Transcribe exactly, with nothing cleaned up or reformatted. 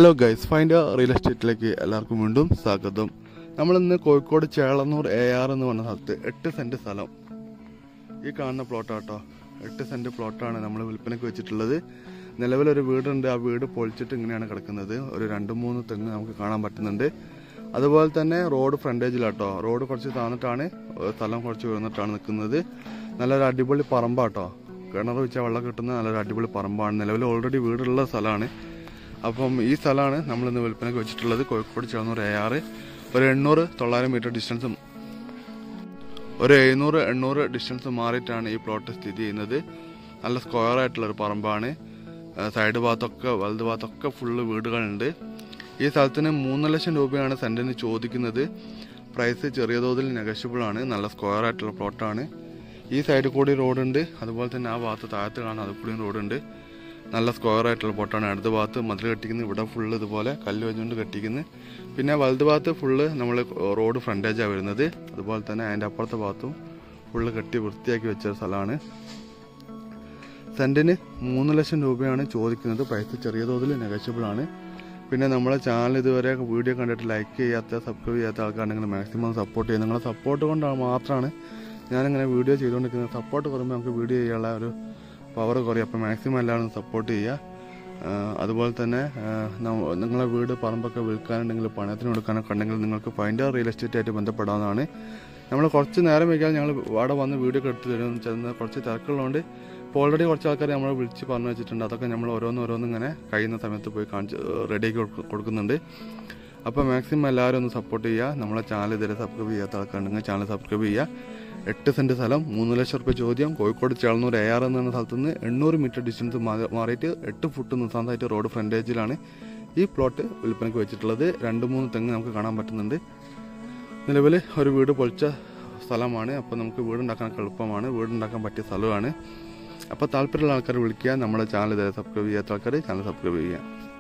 Hello guys, find real എസ്റ്റേറ്റിലേക്ക് എല്ലാവർക്കും വീണ്ടും സ്വാഗതം. നമ്മളിന്ന് കോഴിക്കോട് ചേളന്നൂർ എ ആർ എന്ന് പറഞ്ഞ സ്ഥലത്ത് എട്ട് സെൻറ്റ് സ്ഥലം, ഈ കാണുന്ന പ്ലോട്ടാട്ടോ. എട്ട് സെൻറ്റ് പ്ലോട്ടാണ് നമ്മൾ വിൽപ്പനയ്ക്ക് വെച്ചിട്ടുള്ളത്. നിലവിലൊരു വീടുണ്ട്, ആ വീട് പൊളിച്ചിട്ട് ഇങ്ങനെയാണ് കിടക്കുന്നത്. ഒരു രണ്ട് മൂന്ന് തെങ്ങ് നമുക്ക് കാണാൻ പറ്റുന്നുണ്ട്. അതുപോലെ തന്നെ റോഡ് ഫ്രണ്ടേജിലാട്ടോ. റോഡ് കുറച്ച് താന്നിട്ടാണ്, സ്ഥലം കുറച്ച് ഉയർന്നിട്ടാണ് നിൽക്കുന്നത്. നല്ലൊരു അടിപൊളി പറമ്പാട്ടോ. കിണർ വെച്ചാൽ വെള്ളം കിട്ടുന്ന നല്ലൊരു അടിപൊളി പറമ്പാണ്. നിലവിൽ ഓൾറെഡി വീടുള്ള സ്ഥലമാണ്. അപ്പം ഈ സ്ഥലമാണ് നമ്മളിന്ന് വിൽപ്പനയ്ക്ക് വെച്ചിട്ടുള്ളത്. കോഴിക്കോട് ചേർന്നൂർ എ ആറ് ഒരു എണ്ണൂറ് തൊള്ളായിരം മീറ്റർ ഡിസ്റ്റൻസും ഒരു എഴുന്നൂറ് എണ്ണൂറ് ഡിസ്റ്റൻസ് മാറിയിട്ടാണ് ഈ പ്ലോട്ട് സ്ഥിതി ചെയ്യുന്നത്. നല്ല സ്ക്വയർ ആയിട്ടുള്ളൊരു പറമ്പാണ്. സൈഡ് ഭാഗത്തൊക്കെ വലത് ഭാഗത്തൊക്കെ ഫുള്ള് വീടുകളുണ്ട്. ഈ സ്ഥലത്തിന് മൂന്ന് ലക്ഷം രൂപയാണ് സെൻറ്റിന് ചോദിക്കുന്നത്. പ്രൈസ് ചെറിയ തോതിൽ നെഗോഷ്യബിൾ ആണ്. നല്ല സ്ക്വയർ ആയിട്ടുള്ള പ്ലോട്ടാണ്. ഈ സൈഡിൽ കൂടി റോഡുണ്ട്, അതുപോലെ തന്നെ ആ ഭാഗത്ത് താഴത്ത് കാണാൻ അത് കൂടിയും റോഡുണ്ട്. നല്ല സ്ക്വയർ ആയിട്ടുള്ള പ്ലോട്ടാണ്. അടുത്ത ഭാഗത്ത് മതിൽ കെട്ടിക്കുന്നത്, ഇവിടെ ഫുള്ള് ഇതുപോലെ കല്ല് വെച്ചുകൊണ്ട് കെട്ടിക്കുന്നത്. പിന്നെ വലത് ഭാഗത്ത് ഫുള്ള് നമ്മൾ റോഡ് ഫ്രണ്ടേജാണ് വരുന്നത്. അതുപോലെ തന്നെ അതിൻ്റെ അപ്പുറത്തെ ഭാഗത്തും ഫുള്ള് കെട്ടി വൃത്തിയാക്കി വെച്ച സ്ഥലമാണ്. സെൻറ്റിന് മൂന്ന് ലക്ഷം രൂപയാണ് ചോദിക്കുന്നത്. പ്രൈസ് ചെറിയ തോതിൽ നെഗോഷ്യബിൾ ആണ്. പിന്നെ നമ്മളെ ചാനൽ ഇതുവരെ വീഡിയോ കണ്ടിട്ട് ലൈക്ക് ചെയ്യാത്ത, സബ്സ്ക്രൈബ് ചെയ്യാത്ത ആൾക്കാരുണ്ടെങ്കിൽ മാക്സിമം സപ്പോർട്ട് ചെയ്യുക. നിങ്ങളുടെ സപ്പോർട്ട് കൊണ്ടാണ് മാത്രമാണ് ഞാനിങ്ങനെ വീഡിയോ ചെയ്തുകൊണ്ടിരിക്കുന്നത്. സപ്പോർട്ട് കുറയുമ്പോൾ നമുക്ക് വീഡിയോ ചെയ്യാനുള്ള ഒരു പവർ കുറയും. അപ്പോൾ മാക്സിമം എല്ലാവരും സപ്പോർട്ട് ചെയ്യുക. അതുപോലെ തന്നെ നിങ്ങളെ വീട് പറമ്പൊക്കെ വിൽക്കാനുണ്ടെങ്കിൽ, പണയത്തിന് കൊടുക്കാനൊക്കെ ഉണ്ടെങ്കിൽ നിങ്ങൾക്ക് ഫൈൻഡ് റിയൽ എസ്റ്റേറ്റ് ആയിട്ട് ബന്ധപ്പെടാവുന്നതാണ്. നമ്മൾ കുറച്ച് നേരം വയ്ക്കാതെ ഞങ്ങൾ അവിടെ വന്ന് വീഡിയോ ഒക്കെ എടുത്ത് തരും. ചെന്ന് കുറച്ച് തിരക്കുള്ളതുകൊണ്ട് ഇപ്പോൾ ഓൾറെഡി കുറച്ച് ആൾക്കാർ നമ്മൾ വിളിച്ച് പറഞ്ഞു വെച്ചിട്ടുണ്ട്. അതൊക്കെ നമ്മൾ ഓരോന്ന് ഓരോന്ന് ഇങ്ങനെ കഴിയുന്ന സമയത്ത് പോയി കാണിച്ച് റെഡിയാക്കി കൊടുക്കുന്നുണ്ട്. അപ്പോൾ മാക്സിമം എല്ലാവരും ഒന്ന് സപ്പോർട്ട് ചെയ്യുക. നമ്മളെ ചാനൽ ഇതുവരെ സബ്സ്ക്രൈബ് ചെയ്യാത്ത ആൾക്കാരുണ്ടെങ്കിൽ ചാനൽ സബ്സ്ക്രൈബ് ചെയ്യുക. എട്ട് സെൻറ്റ് സ്ഥലം, മൂന്ന് ലക്ഷം റുപ്യ ചോദ്യം. കോഴിക്കോട് ചേളന്നൂർ എ ആർ എന്ന സ്ഥലത്ത് നിന്ന് എണ്ണൂറ് മീറ്റർ ഡിസ്റ്റൻസ് മാറിയിട്ട് എട്ട് ഫുട്ട് നിസാന്തായിട്ട് റോഡ് ഫ്രണ്ടേജിലാണ് ഈ പ്ലോട്ട് വിൽപ്പനയ്ക്ക് വെച്ചിട്ടുള്ളത്. രണ്ട് മൂന്ന് തെങ്ങ് നമുക്ക് കാണാൻ പറ്റുന്നുണ്ട്. നിലവിൽ ഒരു വീട് പൊളിച്ച സ്ഥലമാണ്. അപ്പോൾ നമുക്ക് വീടുണ്ടാക്കാനൊക്കെ എളുപ്പമാണ്. വീടുണ്ടാക്കാൻ പറ്റിയ സ്ഥലമാണ്. അപ്പോൾ താല്പര്യമുള്ള ആൾക്കാർ വിളിക്കുക. നമ്മുടെ ചാനൽ ഇതുവരെ സബ്സ്ക്രൈബ് ചെയ്യാത്ത ആൾക്കാർ ചാനൽ സബ്സ്ക്രൈബ് ചെയ്യുക.